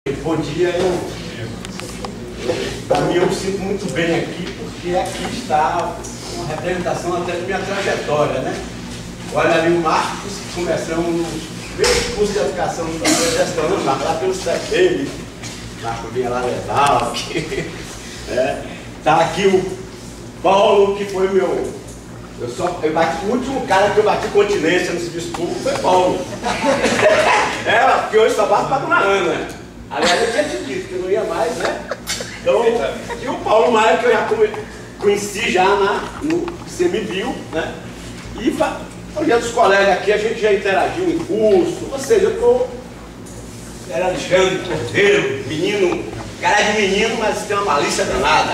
Bom dia, para mim eu me sinto muito bem aqui, porque aqui está uma representação até da minha trajetória, né? Olha ali o Marcos, que começamos no primeiro curso de educação do processo de gestão, né, Marcos? Lá pelo CEPEM, Marcos vinha lá levar, Está aqui o Paulo, que foi eu bati, o último cara que eu bati continência nesse discurso foi Paulo. Porque hoje só bato para Dona Ana. Aliás, eu tinha te dito que eu não ia mais, né? Então, e o Paulo Maia, que eu já conheci já no CMBio, né? E olhando os colegas aqui, a gente já interagiu em curso, ou seja, eu tô... Era Alexandre Cordeiro, menino, cara de menino, mas tem uma malícia danada.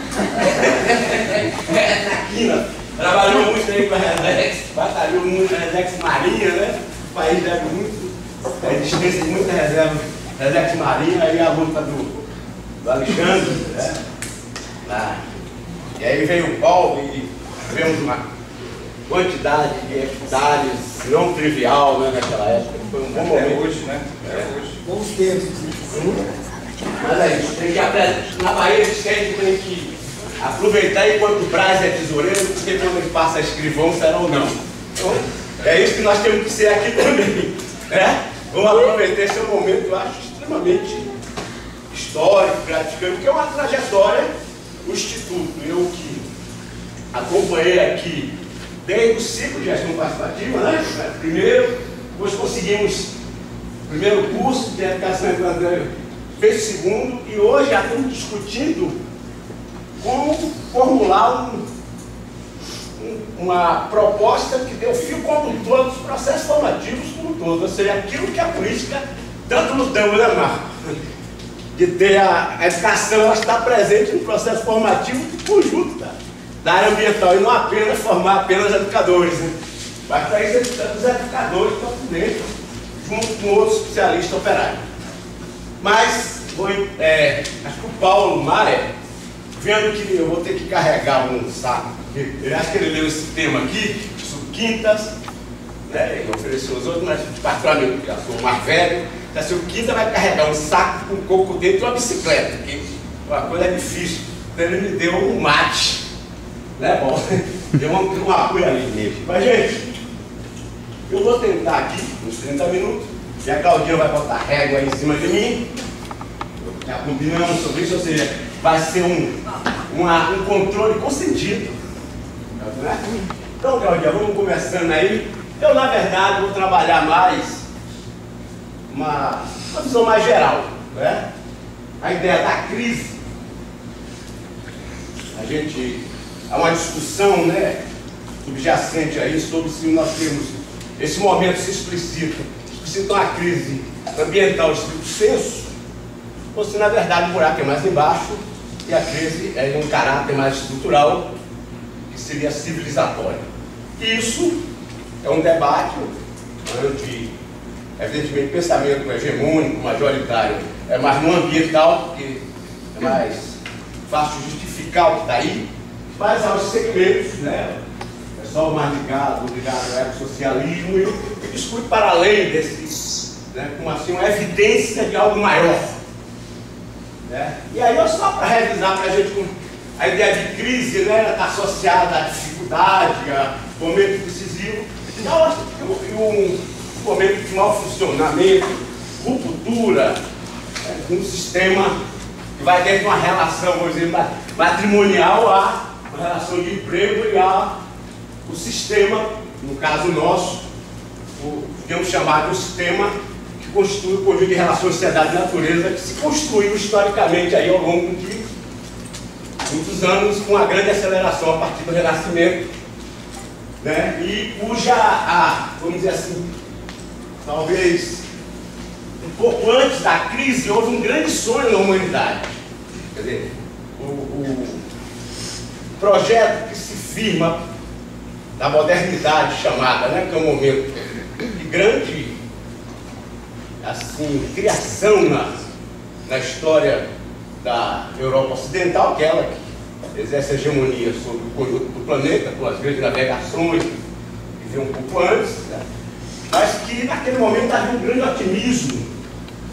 Traquina, trabalhou muito aí com a Redex, batalhou muito na Redex Marinha, né? O país deve muito, a existência de muita reserva. Redex Marinha, aí a luta do Alexandre, né? E aí veio o Paulo e tivemos uma quantidade de hectares não trivial, né, naquela época. Foi um bom momento. Hoje, né? Hoje. Bons tempos. Mas é isso, tem que na Bahia eles tem que aproveitar enquanto o Braz é tesoureiro, porque quando ele passa a escrivão será ou não. Então, é isso que nós temos que ser aqui também, né? Vamos aproveitar esse momento, eu acho, extremamente histórico, gratificante, porque é uma trajetória do Instituto. Eu que acompanhei aqui desde o ciclo de gestão participativa, né? Primeiro, depois conseguimos o primeiro curso de educação infantil, fez o segundo, e hoje já estamos discutindo como formular uma proposta que dê o fio condutor dos processos formativos como todos, ou seja, aquilo que a política tanto lutamos, né, Marco? De ter a educação, ela está presente no processo formativo conjunto da área ambiental, e não apenas formar apenas educadores, né? Mas para isso os educadores estão por dentro, junto com outros especialistas operários. Mas acho que o Paulo Maia, vendo que eu vou ter que carregar um saco, eu acho que ele leu esse tema aqui, Quintas, né? Ele ofereceu os outros, mas particularmente, porque eu sou o mais velho, então, assim, o Quinta vai carregar um saco com coco dentro de uma bicicleta, que uma coisa é difícil. Então ele me deu um mate, né, bom? Deu um apoio ali mesmo. Mas, gente, eu vou tentar aqui, uns 30 minutos, e a Claudinha vai botar régua aí em cima de mim, já combinamos sobre isso, ou seja, vai ser um controle consentido. Então, Claudinha, vamos começando aí. Eu, na verdade, vou trabalhar mais uma visão mais geral, né? A ideia da crise. Há uma discussão, né, subjacente aí sobre se nós temos, esse momento se explicita uma crise ambiental de estrito senso, ou se na verdade o buraco é mais embaixo e a crise é de um caráter mais estrutural, que seria civilizatório. Isso é um debate onde, evidentemente, pensamento hegemônico, majoritário, é mais no ambiental, porque é mais fácil justificar o que está aí, mas há os segmentos, né? O pessoal mais ligado ao ecossocialismo, e discute para além desses, né, como assim, uma evidência de algo maior. Né? E aí, só para revisar para a gente, a ideia de crise, né, está associada à dificuldade, a momento decisivo, e um momento de mau funcionamento, ruptura, né, de um sistema que vai dentro de uma relação, vamos dizer, matrimonial, a uma relação de emprego e o sistema, no caso nosso, podemos chamar de um sistema que constitui o conjunto de relações sociedade e natureza que se construiu historicamente aí ao longo de muitos anos, com uma grande aceleração a partir do Renascimento, né? E cuja, vamos dizer assim, talvez um pouco antes da crise, houve um grande sonho na humanidade. Quer dizer, o projeto que se firma da modernidade chamada, né, que é um momento de grande, assim, criação na história da Europa Ocidental, que é ela que exerce a hegemonia sobre o conjunto do planeta, com as grandes navegações, que veio um pouco antes, né? Mas que naquele momento havia um grande otimismo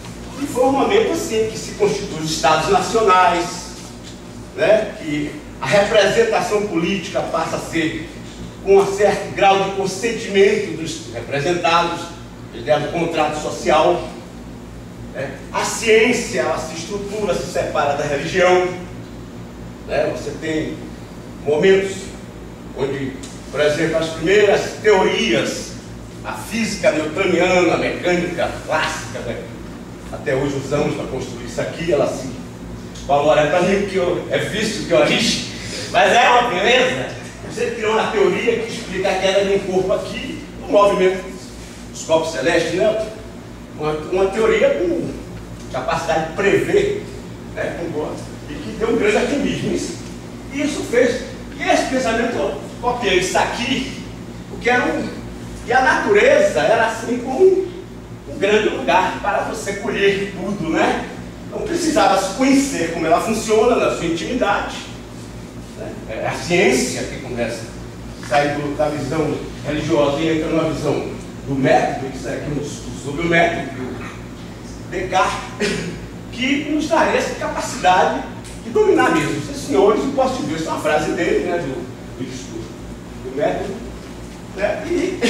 E foi um momento assim que se constituem os Estados nacionais, né? Que a representação política passa a ser com um certo grau de consentimento dos representados, a ideia do contrato social. Né? A ciência, ela se estrutura, se separa da religião. Né? Você tem momentos onde, por exemplo, as primeiras teorias, a física newtoniana, a mecânica clássica, né? Até hoje usamos para construir isso aqui, ela se valora para mim que é vício, que é origem, mas é uma beleza. Você criou uma teoria que explica a queda de um corpo aqui, o movimento dos corpos celestes, né? Uma teoria com capacidade de prever, né? E que deu um grande ativismo. Isso fez. E esse pensamento, eu copiei isso aqui, porque e a natureza era assim como um grande lugar para você colher tudo, né? Não precisava se conhecer como ela funciona na sua intimidade. Né? É a ciência que começa a sair da visão religiosa e entra numa visão do método, isso aqui um discurso sobre o método do Descartes, que nos daria essa capacidade de dominar mesmo. Vocês senhores, eu posso te ver, isso é uma frase dele, né, do discurso do método, né?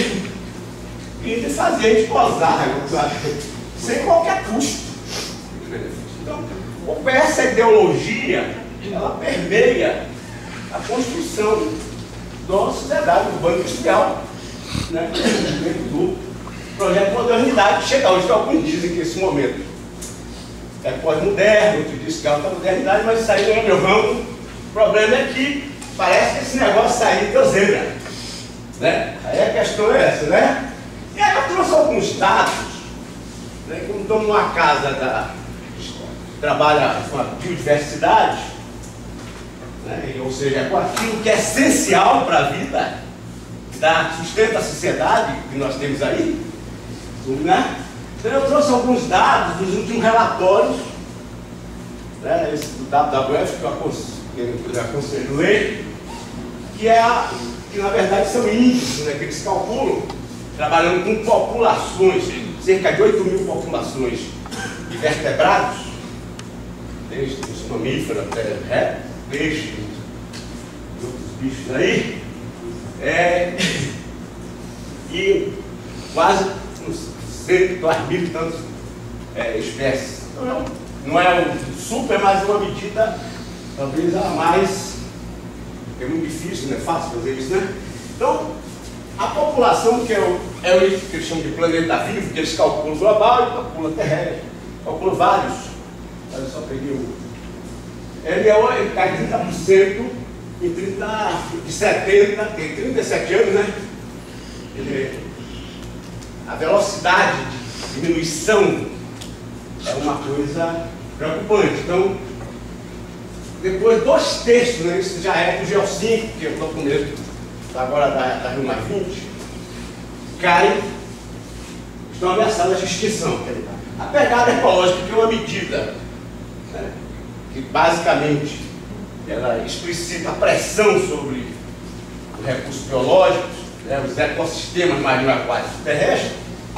E de fazer a gente posar, sem qualquer custo. Então, essa ideologia, ela permeia a construção da sociedade urbana industrial, né? Dentro do projeto modernidade, que chega hoje, que alguns dizem que esse momento é pós-moderno, outros dizem que é alta modernidade, mas isso aí não é meu ramo. O problema é que parece que esse negócio saiu de Deusebra, né? Aí a questão é essa, né? E aí eu trouxe alguns dados, né? Como estamos numa casa que trabalha com a biodiversidade, né? Ou seja, com aquilo que é essencial para a vida, sustenta a sociedade que nós temos aí, né? Então eu trouxe alguns dados dos últimos relatórios, né? Esse do WWF, que eu aconselho ler, que na verdade são índices, né? Que eles calculam, trabalhando com populações, cerca de 8 mil populações de vertebrados, desde os mamíferos até peixes e outros bichos aí, e quase uns 102 mil e tantas espécies. Então não é um super, mas é uma medida talvez a mais, é muito difícil, não é fácil fazer isso, né? Então, a população, que é o que eles chamam de planeta vivo, que eles calculam global e calculam terrestre, calculam vários. Olha só, peguei um. Ele cai 30% de 70, tem 37 anos, né? A velocidade de diminuição é uma coisa preocupante. Então, depois 2/3, né? Isso já é do Geocincro, que eu estou com medo agora da Rio Mais 20, estão ameaçadas de extinção. A pegada ecológica, que é uma medida, né, que basicamente ela explicita a pressão sobre os recursos biológicos, né, os ecossistemas marinhos aquáticos terrestres,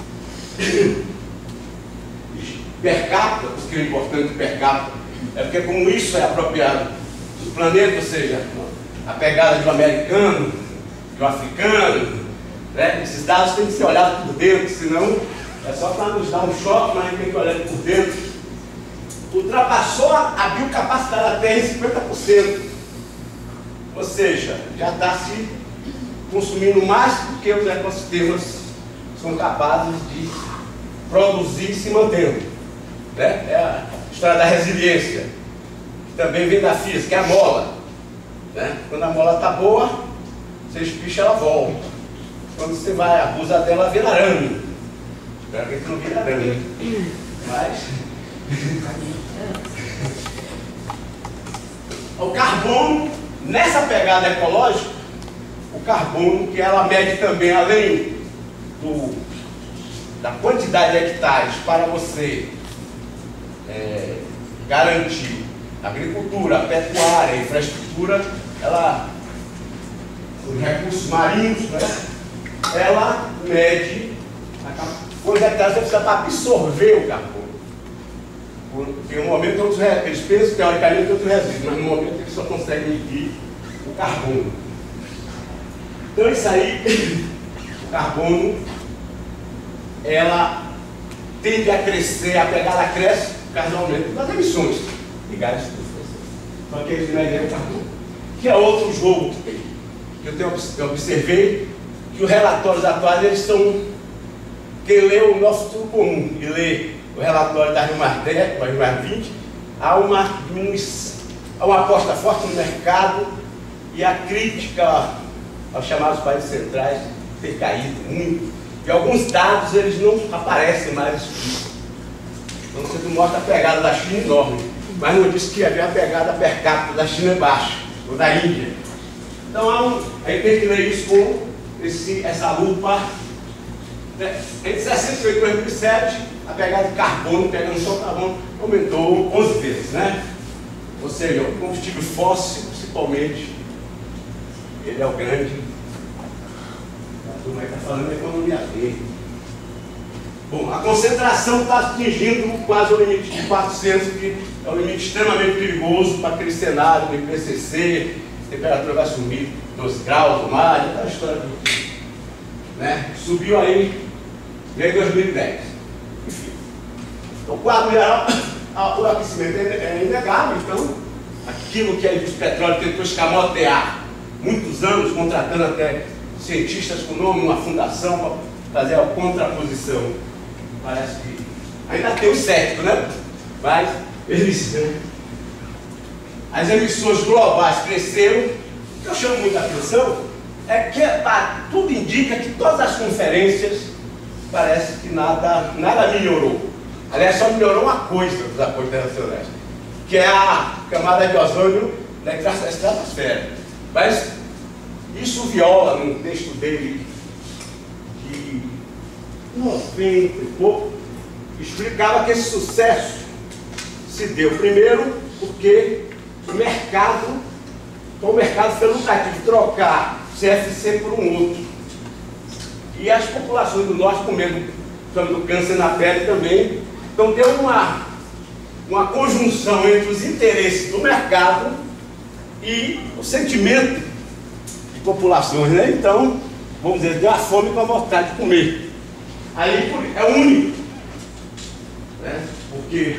per capita, porque o importante do per capita é porque como isso é apropriado do planeta, ou seja, a pegada de um americano, de um africano, né? Esses dados têm que ser olhados por dentro, senão é só para nos dar um choque, mas a gente tem que olhar por dentro. Ultrapassou a biocapacidade da Terra em 50%. Ou seja, já está se consumindo mais do que os ecossistemas são capazes de produzir e se mantendo. Né? É a história da resiliência, que também vem da física, que é a mola. Né? Quando a mola está boa, você espicha, ela volta. Quando você vai abusar dela, ela vira arame. Espero que não vira arame. Mas o carbono, nessa pegada ecológica, o carbono que ela mede também, além da quantidade de hectares para você garantir a agricultura, a pecuária, a infraestrutura, os recursos marinhos, né? Ela mede quantos hectares você precisa para absorver o carbono. Porque no momento eles pensam teoricamente outro resíduo, mas no momento eles só conseguem medir o carbono. Então isso aí, o carbono, ela tende a crescer, a pegada cresce por causa do aumento das emissões de gases de efeito estufa. Então aqui a gente vai ver o carbono. Que é outro jogo que tem. Eu observei que os relatórios atuais, eles são... Quem lê o nosso futuro comum e lê o relatório da Rio Mais 10, da Rio Mais 20, há uma diminuição, há uma aposta forte no mercado e a crítica aos chamados países centrais ter caído muito. E alguns dados, eles não aparecem mais. Então você mostra a pegada da China enorme, mas não diz que havia a pegada per capita da China é baixa, ou da Índia. Então a gente tem que ler isso com essa lupa. Entre 68 e 2007, a pegada de carbono, pegando só carbono, aumentou 11 vezes, né? Ou seja, o combustível fóssil, principalmente, ele é o grande. A turma está falando da economia verde. Bom, a concentração está atingindo quase o limite de 400, que é um limite extremamente perigoso para aquele cenário do IPCC, a temperatura vai subir 12 graus do mar, aquela história de, né? Subiu aí em 2010. Enfim. Então, o quadro geral, o aquecimento é inegável. Então, aquilo que a indústria de petróleo tentou escamotear muitos anos, contratando até cientistas com nome, uma fundação para fazer a contraposição. Parece que ainda tem o cético, né? Mas eles, né? As emissões globais cresceram. O que eu chamo muita atenção é que tudo indica que todas as conferências parece que nada melhorou. Aliás, só melhorou uma coisa dos acordos internacionais, que é a camada de ozônio da estratosfera. Mas isso viola num texto dele de 90 e pouco, explicava que esse sucesso se deu primeiro porque o mercado foi lucrativo trocar CFC por um outro. E as populações do norte, com medo do câncer na pele também. Então deu uma conjunção entre os interesses do mercado e o sentimento de populações, né? Então, vamos dizer, deu a fome com a vontade de comer. Aí é único, né? Porque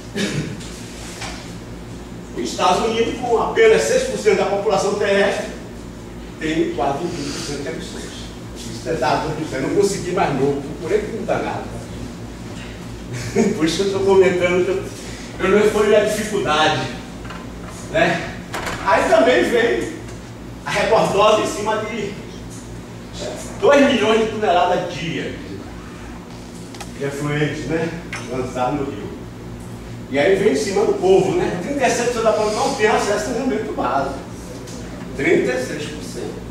os Estados Unidos, com apenas 6% da população terrestre, tem quase 20% de emissões. Isso é dado, eu não consegui mais novo, por aí que não dá nada. Por isso que eu estou comentando que eu não foi a dificuldade, né? Aí também veio a reportagem em cima de 2 milhões de toneladas dia de efluentes, né? Lançado no rio. E aí vem em cima do povo, né? 37% da população não tem acesso ao saneamento básico. 36%.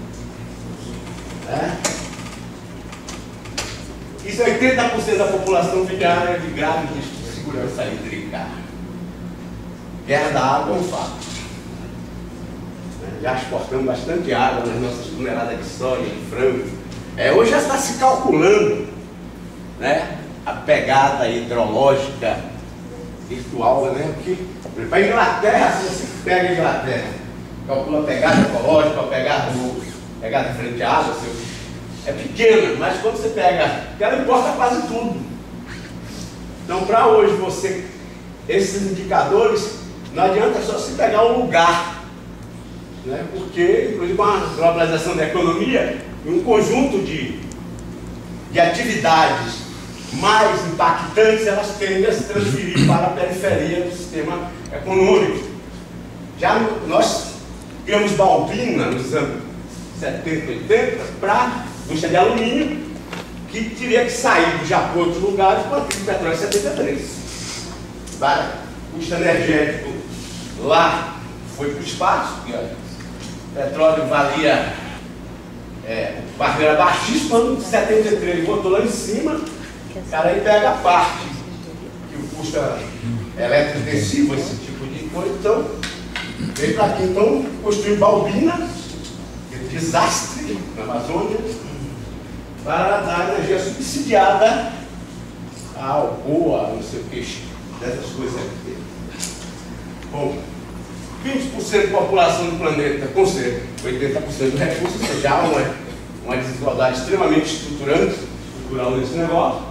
Isso, 80% da população vive de grave risco de segurança hídrica. Guerra da água é um fato. Já exportamos bastante água nas nossas toneladas de soja, de frango. Hoje já está se calculando, né, a pegada hidrológica virtual, né? Porque para a Inglaterra, se você pega a Inglaterra, calcula a pegada ecológica, a pegada frente à água, é pequena, mas quando você pega, ela importa quase tudo. Então, para hoje, esses indicadores, não adianta só se pegar um lugar, né? Porque, inclusive, com a globalização da economia, um conjunto de atividades mais impactantes, elas tendem a se transferir para a periferia do sistema econômico. Já nós criamos Balbina nos anos 70, 80, para a indústria de alumínio, que teria que sair do Japão para outros lugares com a crise de petróleo em 73. O custo energético lá foi para o espaço, porque o petróleo valia, o barril era baixíssimo, quando em 73 ele botou lá em cima, o cara aí pega a parte que o custo é eletrointensivo, esse tipo de coisa, então veio para aqui, então construiu Balbina, desastre na Amazônia, para dar energia subsidiada ao Goa, não sei o que, dessas coisas aqui. Bom, 20% da população do planeta concentra 80% do recurso, ou seja, há uma desigualdade extremamente estrutural nesse negócio.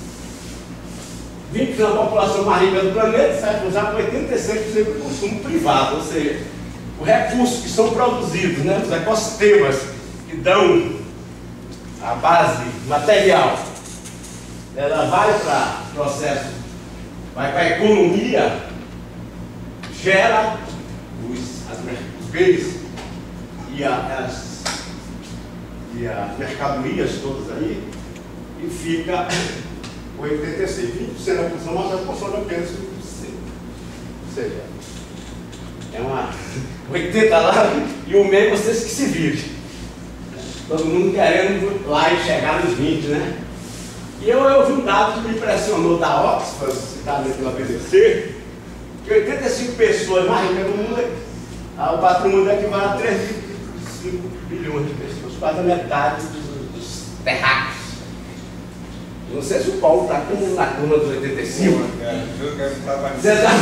20% da população mais rica do planeta sai usar 86% do consumo privado, ou seja, os recursos que são produzidos, né, os ecossistemas que dão a base material, ela vai para o processo, vai para a economia, gera os bens e as mercadorias todas aí, e fica 86, 20% da população, mas a população apenas 5%. Ou seja, é uma 80 lá e o meio vocês que se virem. Todo mundo querendo lá e chegar nos 20, né? E eu vi um dado que me impressionou da Oxford, citado aqui pela BBC, que 85 pessoas mais ricas do mundo, o patrimônio equivale a 3,5 bilhões de pessoas, quase a metade dos terráqueos. Não sei se o Paulo está como na turma dos 85. Você está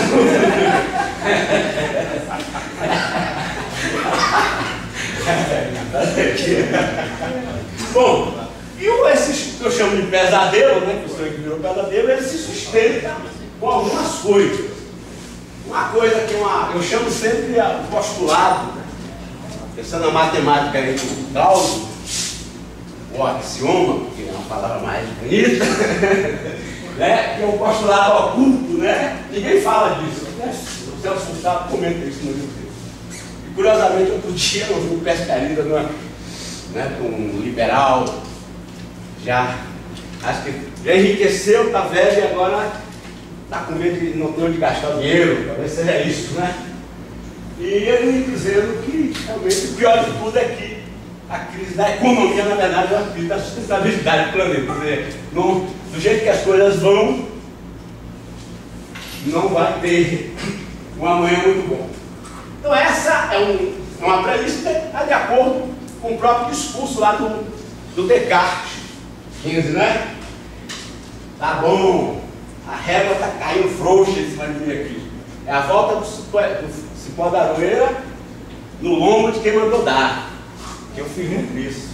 Bom, e esse que eu chamo de pesadelo, né, que o senhor que virou pesadelo, ele se sustenta com algumas coisas. Uma coisa que eu chamo sempre o postulado, pensando na matemática aí do Gauss, o axioma, que é uma palavra mais bonita, né, que é o postulado oculto, né? Ninguém fala disso. Né? O Celso Gustavo comenta isso no livro dele. E curiosamente, outro dia eu vi um pescarista, né, com um liberal, já acho que já enriqueceu, está velho e agora está com medo de não ter onde gastar o dinheiro, talvez seja isso, né? E ele me dizendo que realmente o pior de tudo é que a crise da economia, na verdade, é uma crise da sustentabilidade do planeta. Quer dizer, do jeito que as coisas vão, não vai ter um amanhã muito bom. Então essa é uma premissa que está de acordo com o próprio discurso lá do Descartes, 15, né? Tá bom, a régua está caindo frouxa em cima de mim aqui. É a volta do cipó da aroeira no lombo de quem mandou dar. Eu fiz muito isso.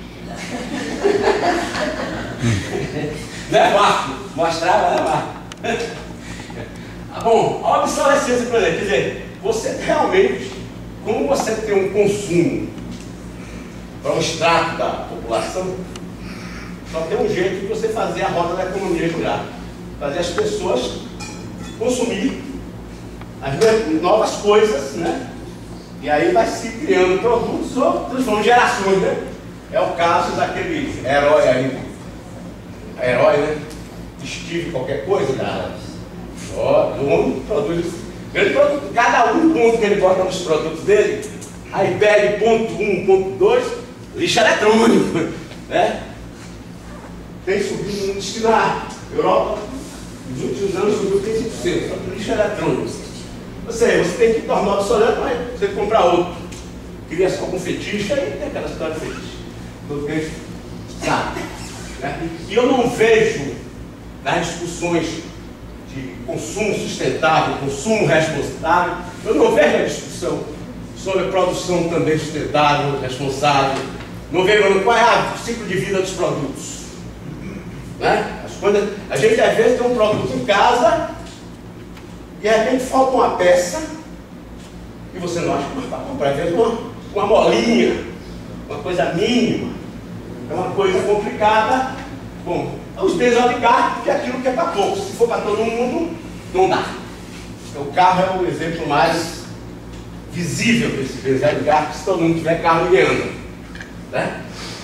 Não é fácil, mostrava, não é fácil. Bom, a obsolescência, por exemplo, quer dizer, você realmente, como você tem um consumo para um extrato da população, só tem um jeito de você fazer a roda da economia girar. Fazer as pessoas consumir as novas coisas, né? E aí vai se criando produtos ou transformando gerações, né? É o caso daquele herói aí, né? Steve qualquer coisa, cara. O homem produz grande produto. Cada ponto que ele bota nos produtos dele, iPad ponto 1, ponto 2, lixo eletrônico, né? Tem subido, diz que na Europa, nos últimos anos subiu 15%, só que lixo eletrônico. Ou seja, você tem que tornar obsoleto, mas você comprar outro. Cria só com fetiche, aí tem aquela história de fetiche. Todo mundo sabe. Né? E eu não vejo nas discussões de consumo sustentável, consumo responsável, eu não vejo a discussão sobre produção também sustentável, responsável. Não vejo qual é o ciclo de vida dos produtos. Né? A gente às vezes tem um produto em casa e de repente falta uma peça e você não acha que vai comprar, às vezes uma molinha, uma coisa mínima, é uma coisa complicada. Bom, os bens de carro, que é aquilo que é para poucos. Se for para todo mundo, não dá. Então, o carro é o exemplo mais visível desse bens de carro, que se todo mundo tiver carro, ele anda. Né?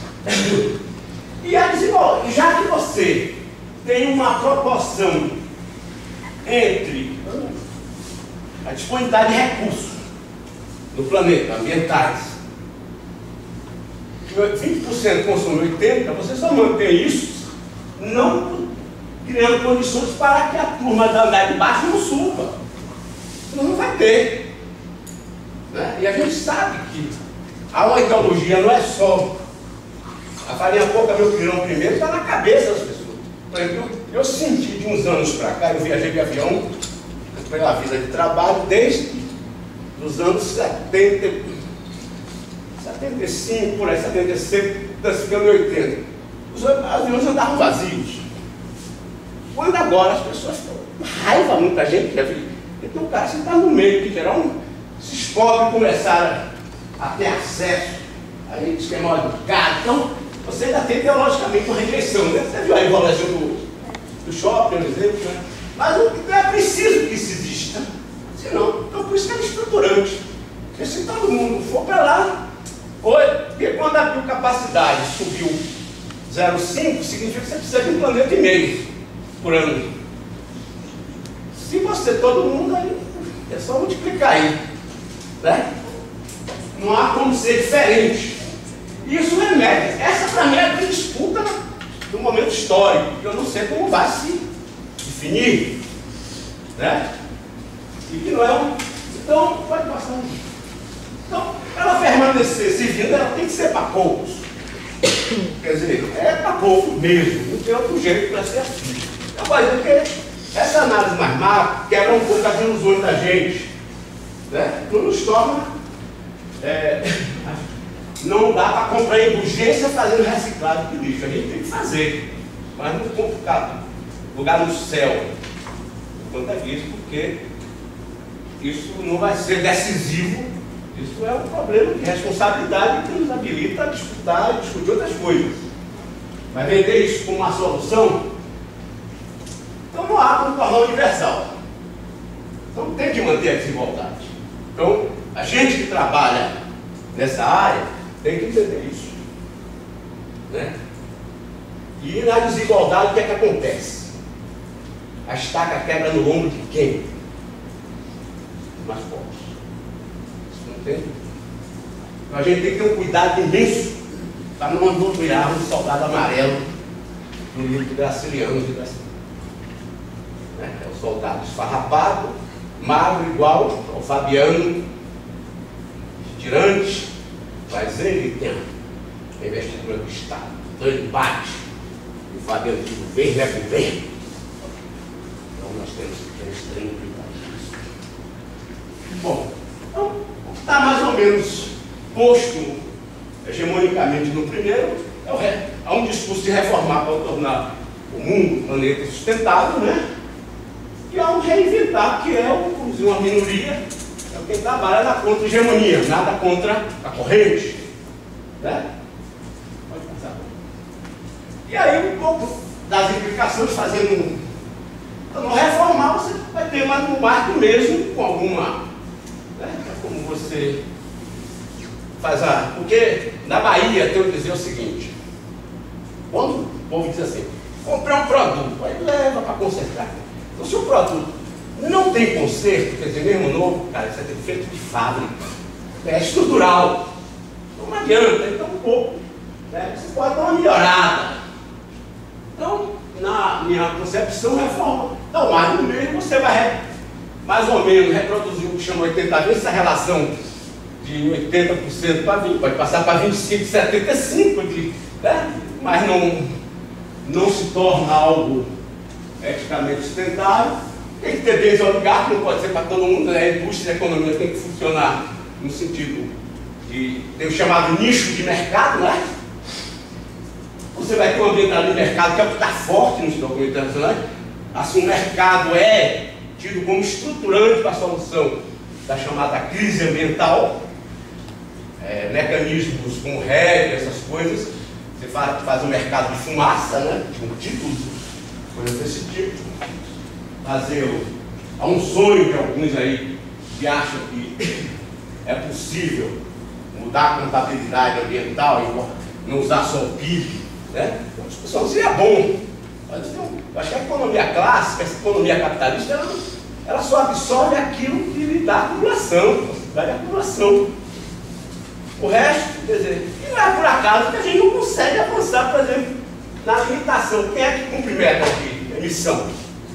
E já que você tem uma proporção entre a disponibilidade de recursos no planeta, ambientais, 20% consome 80%, você só mantém isso não criando condições para que a turma da andar de baixo não suba. Senão não vai ter. Né? E a gente sabe que há uma ideologia, não é só a farinha pouca, meu pirão primeiro, está na cabeça das pessoas. Por exemplo, eu senti de uns anos para cá, eu viajei de avião pela vida de trabalho desde os anos 75, por aí, 76, ficando 80. Os aviões andavam vazios. Quando agora as pessoas estão com raiva, muita gente quer vir. Então, cara, você está no meio, que geral, esses pobres começaram a ter acesso a gente que é mal educado. Então, você ainda tem teologicamente uma rejeição, né? Você viu a enrolação do shopping, por exemplo, né? Mas não é preciso que isso exista. Senão, então por isso que é estruturante. Porque se todo mundo for para lá, porque quando a biocapacidade subiu 0,5, significa que você precisa de 1,5 planeta por ano. Se você, todo mundo, aí é só multiplicar aí, né? Não há como ser diferente. Isso remete. Essa para mim é a disputa do momento histórico, que eu não sei como vai se definir, né? E que não é um. Então, pode passar. Então, ela permanecer servindo, ela tem que ser para poucos. Quer dizer, é para poucos mesmo, não tem outro jeito para ser assim. Eu vou dizer que essa análise mais macro quebra um pouco as ilusões da gente, né? Não nos torna. Não dá para comprar indulgência fazendo reciclagem de lixo. A gente tem que fazer, mas não complicado. Lugar no céu, quanto é isso, porque isso não vai ser decisivo. Isso é um problema de responsabilidade que nos habilita a disputar e discutir outras coisas. Mas vender isso como uma solução, então não há como tornar universal. Então tem que manter a desigualdade. Então, a gente que trabalha nessa área tem que entender isso, né? E na desigualdade, o que é que acontece? A estaca quebra no ombro de quem? Mais pobres. Isso não tem? Então a gente tem que ter um cuidado imenso para não anunciar um soldado amarelo no livro de Graciliano de Graciliano. Né? É o soldado esfarrapado, magro igual ao Fabiano, tirante, mas ele tem a investidura do Estado. Então ele bate. E o Fabiano diz: o governo é governo. Então nós temos que ter extremo cuidado disso. Bom, então, está mais ou menos posto hegemonicamente no primeiro, há um discurso de reformar para tornar o mundo, o planeta sustentável, né? E há um reinventar, que é uma minoria, quem trabalha na contra-hegemonia, nada contra a corrente, né? Pode passar. E aí um pouco das implicações fazendo não reformar, você vai ter mais um marco mesmo com alguma, né? É como você faz porque na Bahia tem que dizer o seguinte: quando o povo diz assim, comprei um produto, aí leva para consertar. Então se o produto não tem conserto, quer dizer, mesmo novo, cara, isso é feito de fábrica, é estrutural, então não adianta, então um pouco, né? Você pode dar uma melhorada. Então, na minha concepção, reforma. Então, mais no meio você vai mais ou menos reproduzir o que chama 80 vezes, essa relação de 80% para 20%, pode passar para 25%, 75%, né? Mas não se torna algo eticamente sustentável. Tem que ter bens oligárquicos, não pode ser para todo mundo, né? A indústria e a economia tem que funcionar no sentido de ter o chamado nicho de mercado, né? Você vai ter um ambiental de mercado que é o que está forte nos documentos internacionais. Assim, o mercado é tido como estruturante para a solução da chamada crise ambiental. Mecanismos como REG, essas coisas. Você faz um mercado de fumaça, né? Com títulos, coisas desse tipo. Há um sonho de alguns aí que acham que é possível mudar a contabilidade ambiental e não usar só o PIB, né? Então, a discussão seria bom. Mas, eu acho que a economia clássica, essa economia capitalista, ela só absorve aquilo que lhe dá acumulação, possibilidade de acumulação. O resto, quer dizer, e não é por acaso que a gente não consegue avançar, por exemplo, na limitação. Quem é que cumpre meta de emissão?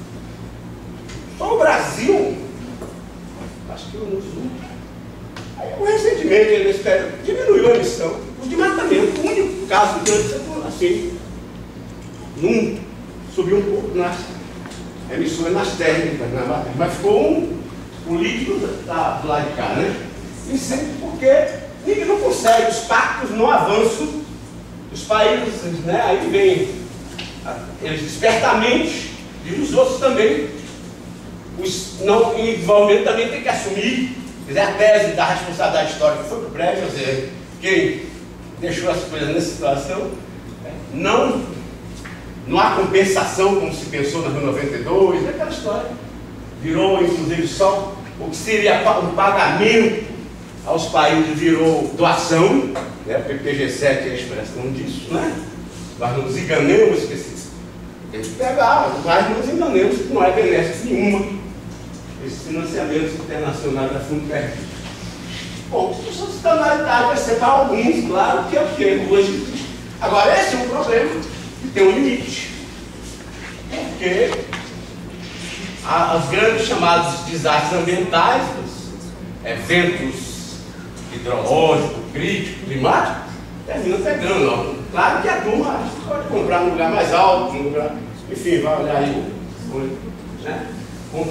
Só o Brasil, acho que no Sul, recentemente, nesse período, diminuiu a emissão. O desmatamento, o único caso que assim, num subiu um pouco nas emissões, nas térmicas, na matriz, mas ficou um líquido do lado de cá, né? E sempre porque ninguém não consegue, os pactos não avançam, os países, né? Aí vem eles espertamente, e os outros também, os não em desenvolvimento também tem que assumir, quer dizer, a tese da responsabilidade histórica foi para o prédio, quer dizer, quem deixou as coisas nessa situação, não há compensação como se pensou na Rio 92, aquela história, virou inclusive só o que seria um pagamento aos países virou doação, né? O PPG-7 é a expressão disso, né? Nós não nos enganemos que eles pegaram, mas nos enganemos que não é benéfico nenhuma esses financiamentos internacionais da Fundo Perdido. Bom, as institucionalidade vai ser para alguns, claro, que é o que hoje. Agora, esse é um problema que tem um limite, porque os grandes chamados desastres ambientais, os eventos hidrológicos, críticos, climáticos, terminam pegando. Ó. Claro que a turma pode comprar num lugar mais alto, num lugar, enfim, vai olhar aí, né? Compra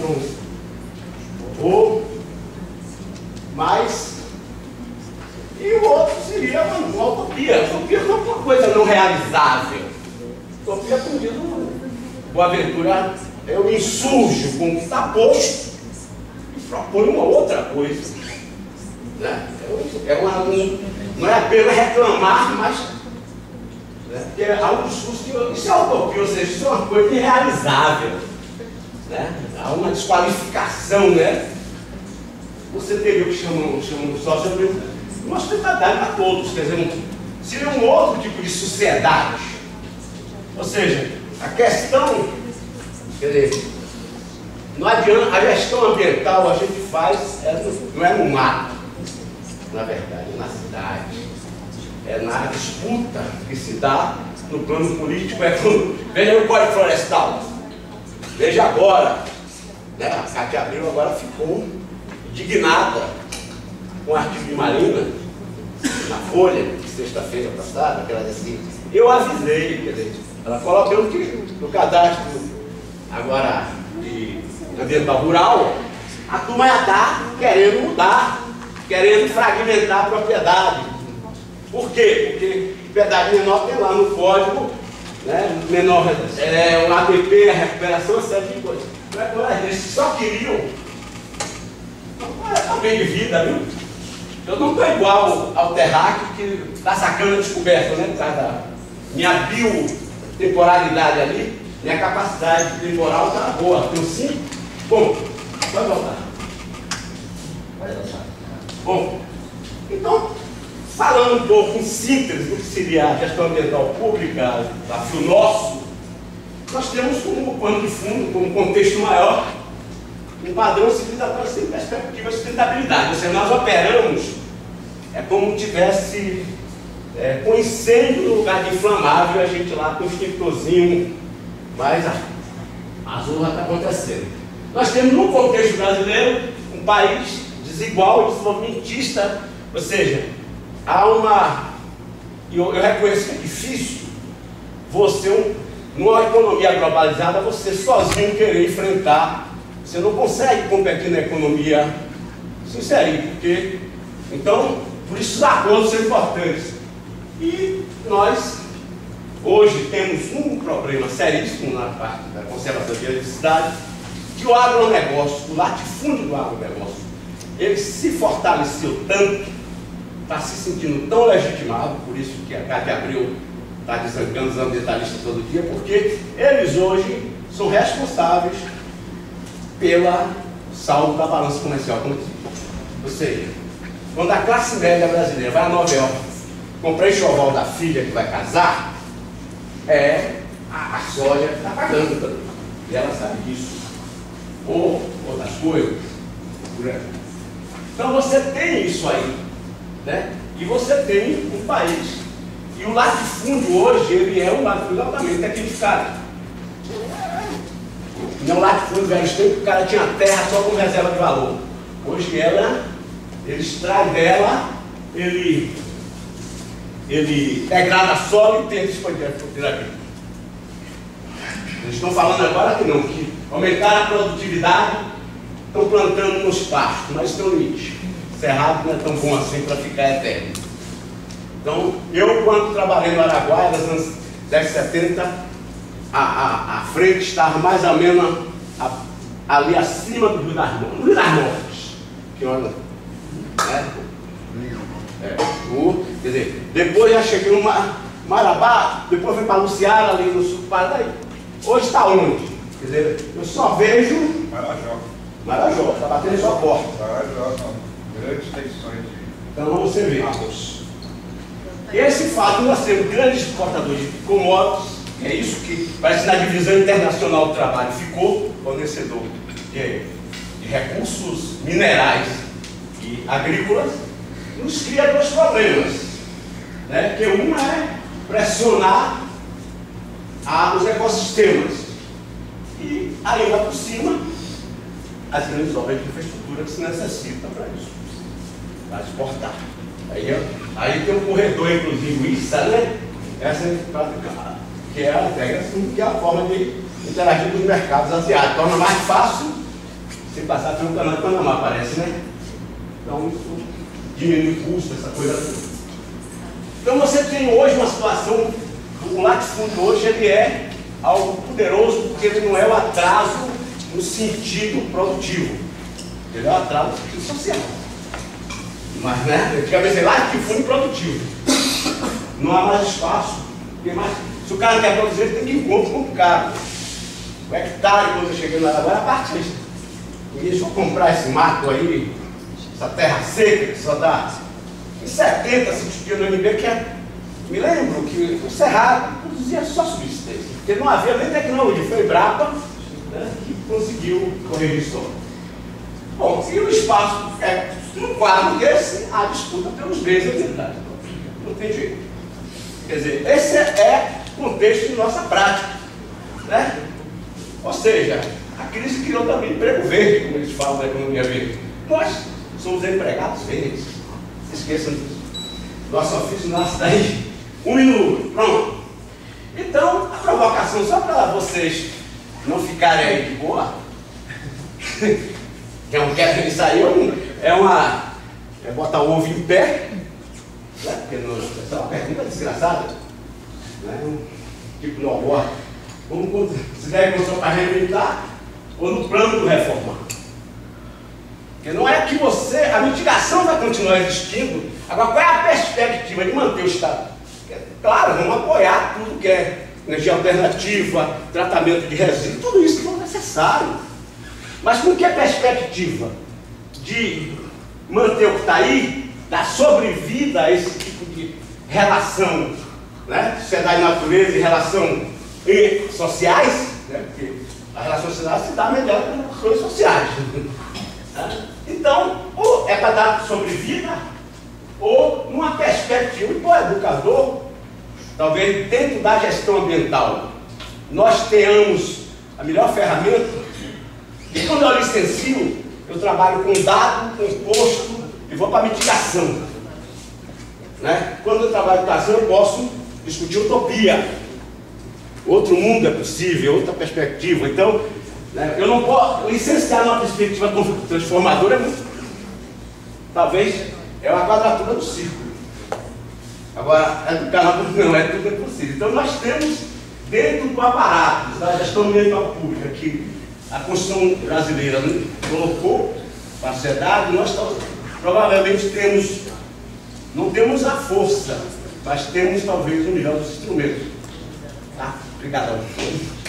mas e o outro seria uma utopia. Utopia não é uma coisa não realizável. Utopia comigo, Boaventura, eu insurjo com o que está posto e proponho uma outra coisa. Né? Não é apenas reclamar, mas porque há um discurso que isso é utopia, ou seja, isso é uma coisa irrealizável. Né? Há uma desqualificação, né? Você teria o que chamam só sobre uma hospitalidade para todos, quer dizer, seria um outro tipo de sociedade. Ou seja, a questão, quer dizer, não adianta, a gestão ambiental a gente faz, não é no mato, na verdade, é na cidade, é na disputa que se dá no plano político. Veja o Código Florestal, veja agora, né? A Cátia Abreu agora ficou indignada com o artigo de Marina, na Folha, sexta-feira passada, que ela disse assim, eu avisei, quer dizer, ela colocou que no cadastro agora de ambiental rural, a turma já está querendo mudar, querendo fragmentar a propriedade. Por quê? Porque propriedade menor tem lá no código, né, menor, o APP, a recuperação, uma série de coisas. Eles só queriam é um bem de vida, viu? Eu não estou igual ao terráqueo que está sacando a descoberta, né? Por causa da minha biotemporalidade ali, minha capacidade temporal está boa. Tenho 5. Bom, pode voltar. Bom, então, falando um pouco em síntese do que seria a gestão ambiental pública, desafio nosso, nós temos como pano de fundo, como contexto maior, um padrão civilizatório sem perspectiva de sustentabilidade. Ou seja, nós operamos como tivesse com incêndio no lugar de inflamável, a gente lá com o extintorzinho, mas a zorra está acontecendo. Nós temos no contexto brasileiro um país desigual e desenvolvimentista, ou seja, há uma... Eu reconheço que é difícil você, numa economia globalizada, você sozinho querer enfrentar. Você não consegue competir na economia sincera, porque, então, por isso os acordos são importantes. E nós, hoje, temos um problema seríssimo na parte da conservação da biodiversidade, que o agronegócio, o latifúndio do agronegócio, ele se fortaleceu tanto, está se sentindo tão legitimado, por isso que a Cátia Abreu está desancando os ambientalistas todo dia, porque eles hoje são responsáveis pela saldo da balança comercial. Ou seja, quando a classe média brasileira vai a Nova York comprar enxoval da filha que vai casar, a soja está pagando também. E ela sabe disso. Ou outras coisas. Então você tem isso aí, né? E você tem um país. E o latifúndio hoje, ele é um latifúndio altamente tecnificado. Não latifúndio velho tempo, o cara tinha terra só como reserva de valor. Hoje ele extrai dela, ele degrada solo e tenta expandir a fronteira agrícola. Eles estão falando agora que não, que aumentaram a produtividade, estão plantando nos pastos, mas tem um limite. Cerrado não é tão bom assim para ficar eterno. Então, eu quando trabalhei no Araguaia, nos anos 10, 70, a frente estava mais ou menos ali acima do Rio das Mortes. Que olha, né? Quer dizer, depois já cheguei no Marabá, depois fui para Luciara, ali no sul do Paraná. Hoje está onde? Quer dizer, eu só vejo Marajó, está batendo em sua porta. Marajó, são grandes tensões de então você vê. arroz. Esse fato, nós temos grandes exportadores de commodities, é isso que parece que na divisão internacional do trabalho ficou fornecedor de recursos minerais e agrícolas, nos cria dois problemas, né? Que uma é pressionar os ecossistemas e aí vai por cima as grandes obras de infraestrutura que se necessitam para isso, para exportar. Aí tem um corredor, inclusive, ISA, né? Essa é que é a integração, que é a forma de interagir com os mercados asiáticos. Torna mais fácil você passar pelo canal do Panamá, parece, né? Então isso diminui o custo, essa coisa toda. Então você tem hoje uma situação, o latifúndio hoje ele é algo poderoso, porque ele não é o atraso no sentido produtivo, ele é o atraso no sentido social. Mas, né, antigamente, latifúndio produtivo. Não há mais espaço. Se o cara quer produzir, ele tem que ir em conta com o cara. O hectare, quando eu cheguei lá agora, é a parte disso. E deixa eu comprar esse mato aí, essa terra seca, que só dá em 70, se discutia no MB, que é. Me lembro que o Cerrado produzia só subsistência, porque não havia nem tecnologia. Foi Embrapa, né, que conseguiu corrigir isso. Bom, e o espaço é um quadro desse, a disputa pelos bens ambientais. Não tem jeito. Quer dizer, esse é o contexto de nossa prática, né? Ou seja, a crise criou também emprego verde, como eles falam da economia verde. Nós somos empregados verdes. Não esqueçam disso. Nosso ofício nasce daí. 1 minuto, pronto. Então, a provocação, só para vocês não ficarem aí de boa, isso aí é botar o ovo em pé, né? Porque essa é uma pergunta desgraçada, né? Tipo no aborto. Como se deve construir para reinventar ou no plano do reformar? Porque não é que a mitigação vai continuar existindo. Agora, qual é a perspectiva de manter o Estado? Claro, vamos apoiar tudo que é energia alternativa, tratamento de resíduos, tudo isso que é necessário. Mas com que perspectiva de manter o que está aí, dar sobrevida a esse tipo de relação, né? Sociedade e natureza e relação sociais, né? Porque a relação social se dá mediante as relações sociais. Então, ou é para dar sobrevida, ou numa perspectiva, e para o educador, talvez dentro da gestão ambiental, nós tenhamos a melhor ferramenta. E quando eu licencio, eu trabalho com dado, composto e vou para mitigação. Né? Quando eu trabalho com ação, eu posso discutir utopia. Outro mundo é possível, outra perspectiva. Então, né, eu não posso licenciar numa perspectiva transformadora. Talvez é uma quadratura do círculo. Agora, educar não é tudo é possível. Então, nós temos dentro do aparato da gestão ambiental pública que a Constituição brasileira colocou para a sociedade, nós provavelmente não temos a força, mas temos talvez o melhor dos instrumentos. Tá? Obrigado.